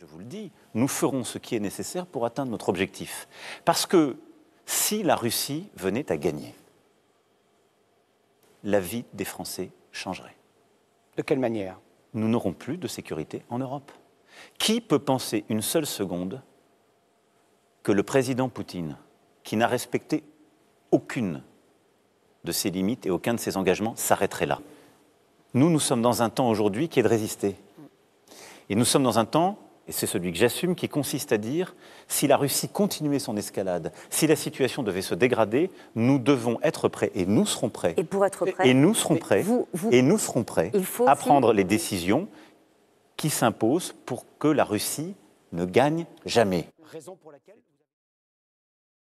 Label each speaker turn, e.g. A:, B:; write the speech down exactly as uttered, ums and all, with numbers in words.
A: Je vous le dis, nous ferons ce qui est nécessaire pour atteindre notre objectif. Parce que si la Russie venait à gagner, la vie des Français changerait.
B: De quelle manière?
A: Nous n'aurons plus de sécurité en Europe. Qui peut penser une seule seconde que le président Poutine, qui n'a respecté aucune de ses limites et aucun de ses engagements, s'arrêterait là? Nous, nous sommes dans un temps aujourd'hui qui est de résister. Et nous sommes dans un temps, et c'est celui que j'assume, qui consiste à dire, si la Russie continuait son escalade, si la situation devait se dégrader, nous devons être prêts, et nous serons prêts.
C: Et pour être prêts,
A: et nous serons prêts,
C: vous, vous,
A: et nous serons prêts
C: faut
A: à
C: aussi...
A: prendre les décisions qui s'imposent pour que la Russie ne gagne jamais.
B: Raison pour laquelle